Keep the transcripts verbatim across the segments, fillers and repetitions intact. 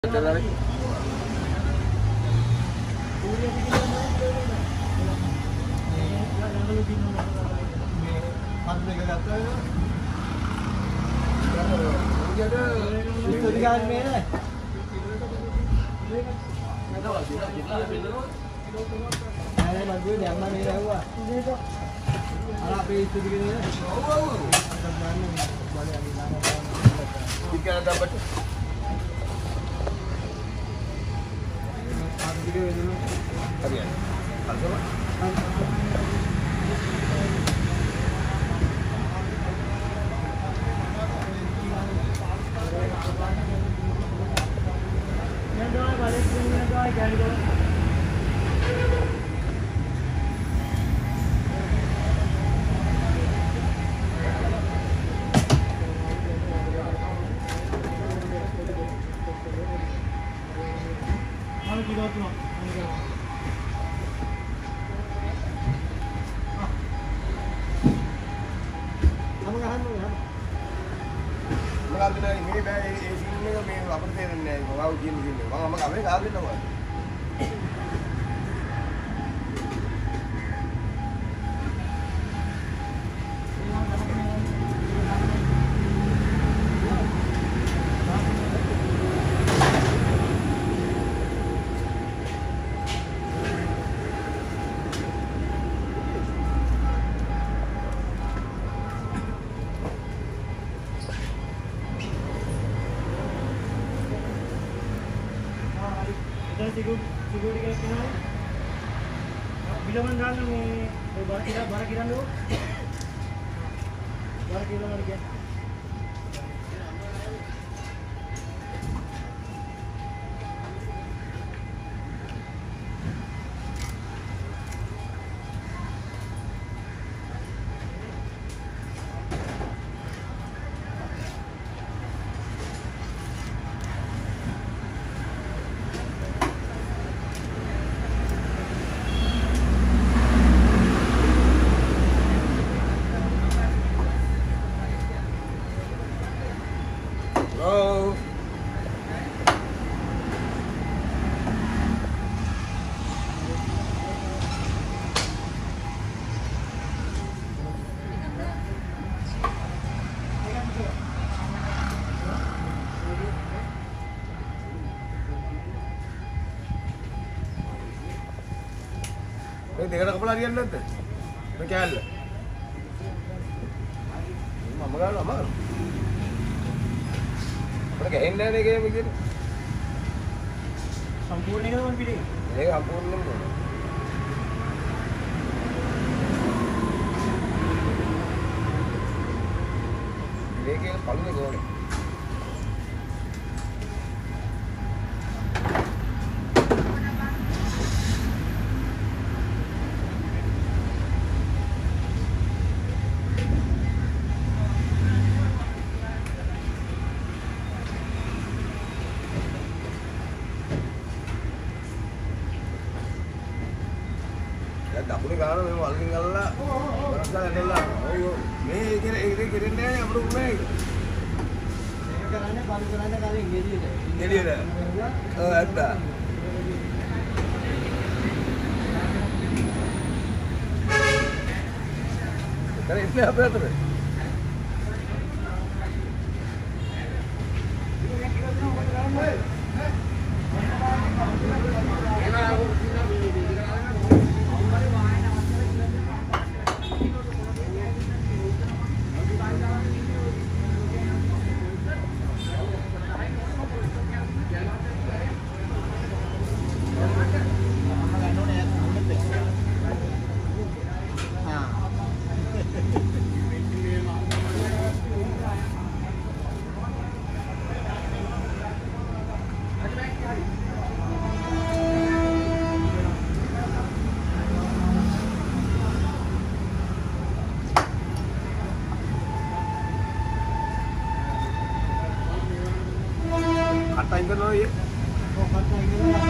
දෙකට කපලා හරියන්නේ නැද්ද? මේ කෑල්ල. මම ගාලා අමාරු. අපිට ගහින්නේ නැහැ නේ ගේම විදියට. සම්පූර්ණ එකම මම පිළි. ඒක සම්පූර්ණයෙන්ම නෝ. මේකේ පළුනේ ගෝනේ. දකුණේ ගාන මේ වල්කින් අල්ලලා වරස්ලා ඇදලා ඔව් මේ ඉතින් ඒක කෙරෙන්නේ නැහැ අපිට උන්නේ ඒක. මේක කරන්නේ පරි කරන්නේ කලින් ගෙඩියට. ගෙඩියට. ඔව් ඇත්තා. කරේ ඉන්නේ අපේ අතට. Katain ka na eh. Oh, katain ka na.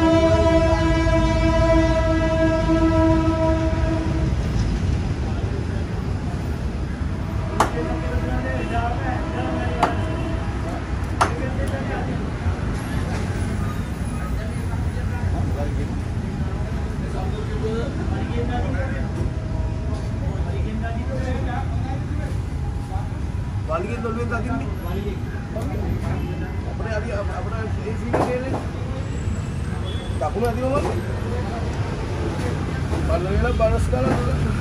දකුණු අදිනවම බලන බනස් කරලා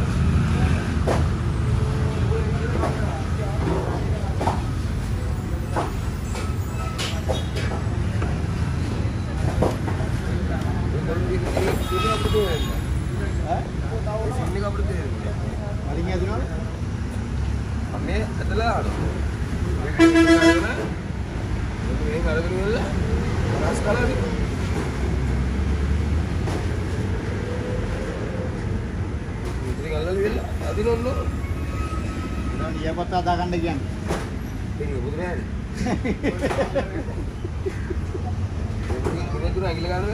මේ ඇදලා මේ කරගෙන ඉවරලා රාස් කලාදී ඉතින් අල්ලලා ඉවරලා අදිනොන්න දැන් ඊයපත් අදා ගන්න කියන්නේ ඒක බුදු නෑනේ මේ තුන අගිල ගන්නද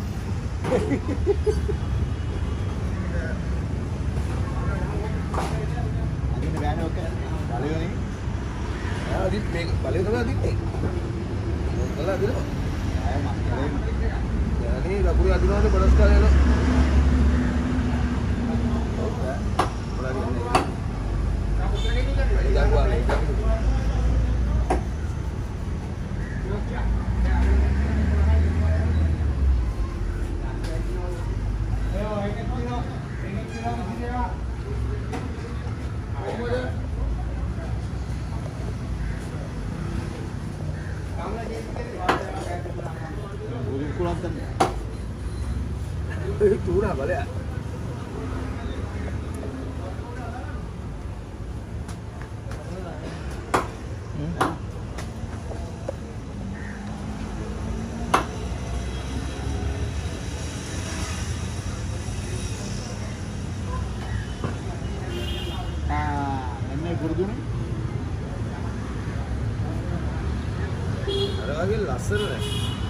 අදින්න බෑනේ ඔක බලයෝනේ ආ අදිත් මේක බලය තමයි අදින්නේ මොකද අදිනවා ආය මම කරේ යන්නේ ලකුණු අදිනවනේ බඩස් කාලේ යනවා itu udah balik. Nah, ini gurdu nih. Ada lagi laser nih.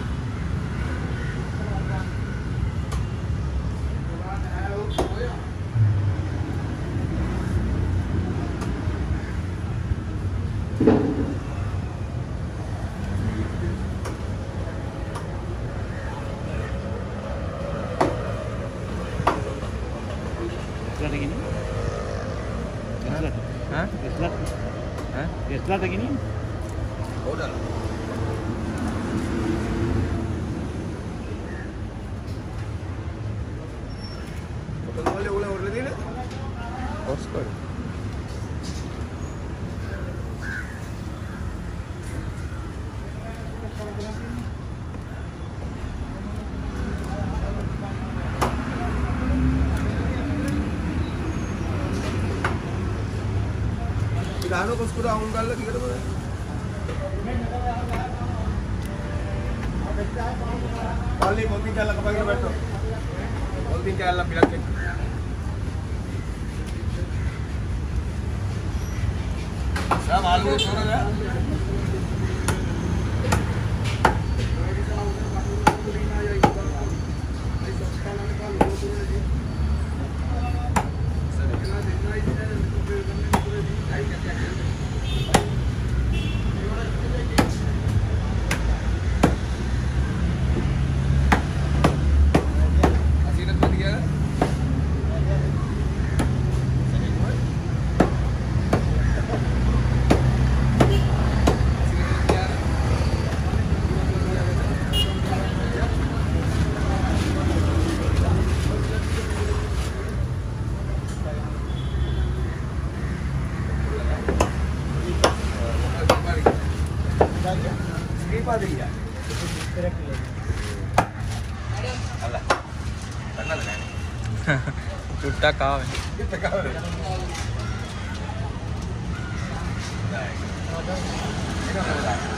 Islat gini? Islat? Hah? Islat? Hah? Islat gini? Oh, udah. Betul boleh ulang ulang ini? Oscar. Gano kos kuda unggal lagi gitu boleh. Kali mau tinggal lah kepagi betul. Mau tinggal lah bilang ke. Saya malu suara ya. Padilla. Allah. Pernah kan? Chutta kawe. Chutta kawe. Nah. Ini kan